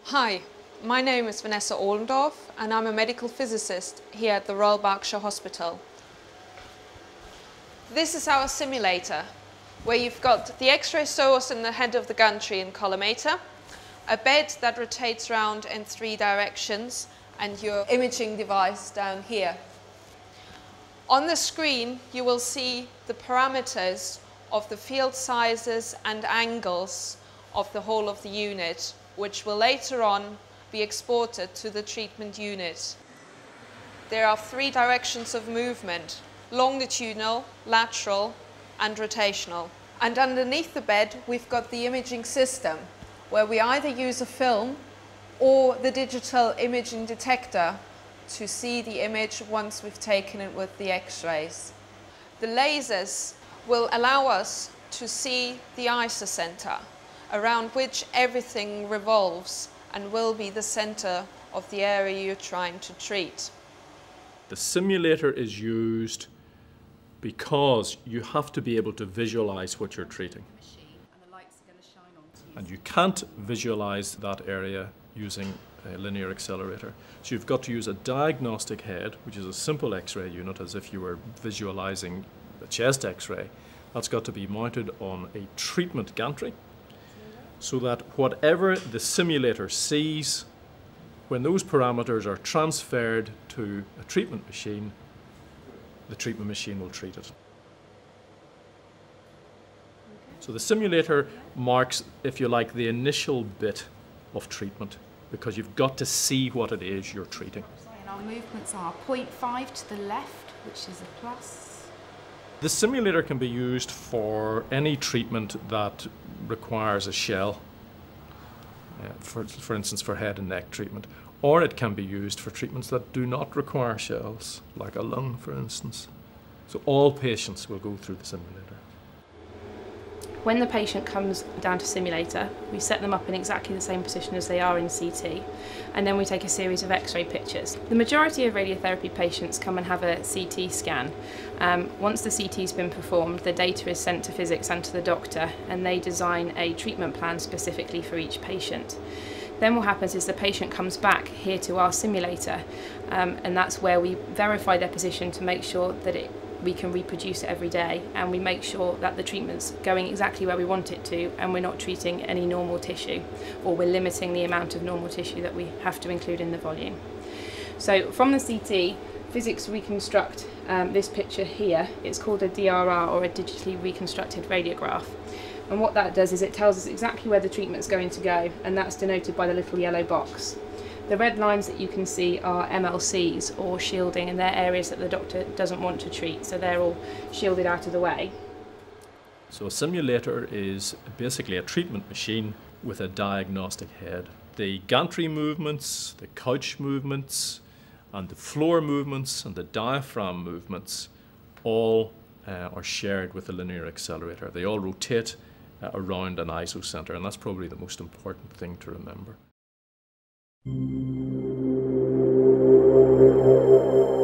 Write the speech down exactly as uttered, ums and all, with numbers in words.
Hi, my name is Vanessa Ohlendorf and I'm a medical physicist here at the Royal Berkshire Hospital. This is our simulator, where you've got the X-ray source in the head of the gantry and collimator, a bed that rotates around in three directions, and your imaging device down here. On the screen you will see the parameters of the field sizes and angles of the whole of the unit, which will later on be exported to the treatment unit. There are three directions of movement: longitudinal, lateral and rotational. And underneath the bed we've got the imaging system, where we either use a film or the digital imaging detector to see the image once we've taken it with the X-rays. The lasers will allow us to see the isocenter, around which everything revolves and will be the center of the area you're trying to treat. The simulator is used because you have to be able to visualize what you're treating. And you can't visualize that area using a linear accelerator. So you've got to use a diagnostic head, which is a simple X-ray unit, as if you were visualizing a chest X-ray. That's got to be mounted on a treatment gantry, so that whatever the simulator sees, when those parameters are transferred to a treatment machine, the treatment machine will treat it. So the simulator marks, if you like, the initial bit of treatment, because you've got to see what it is you're treating. And our movements are zero point five to the left, which is a plus. The simulator can be used for any treatment that requires a shell, uh, for, for instance for head and neck treatment, or it can be used for treatments that do not require shells, like a lung for instance. So all patients will go through the simulator. When the patient comes down to simulator, we set them up in exactly the same position as they are in C T, and then we take a series of X-ray pictures. The majority of radiotherapy patients come and have a C T scan. Um, once the C T's been performed, the data is sent to physics and to the doctor, and they design a treatment plan specifically for each patient. Then what happens is the patient comes back here to our simulator, um, and that's where we verify their position to make sure that it we can reproduce it every day, and we make sure that the treatment's going exactly where we want it to, and we're not treating any normal tissue, or we're limiting the amount of normal tissue that we have to include in the volume. So from the C T, physics reconstruct um, this picture here. It's called a D R R, or a digitally reconstructed radiograph. And what that does is it tells us exactly where the treatment's going to go, and that's denoted by the little yellow box. The red lines that you can see are M L Cs, or shielding, and they're areas that the doctor doesn't want to treat, so they're all shielded out of the way. So a simulator is basically a treatment machine with a diagnostic head. The gantry movements, the couch movements, and the floor movements, and the diaphragm movements all uh, are shared with the linear accelerator. They all rotate uh, around an isocenter, and that's probably the most important thing to remember. Thank you.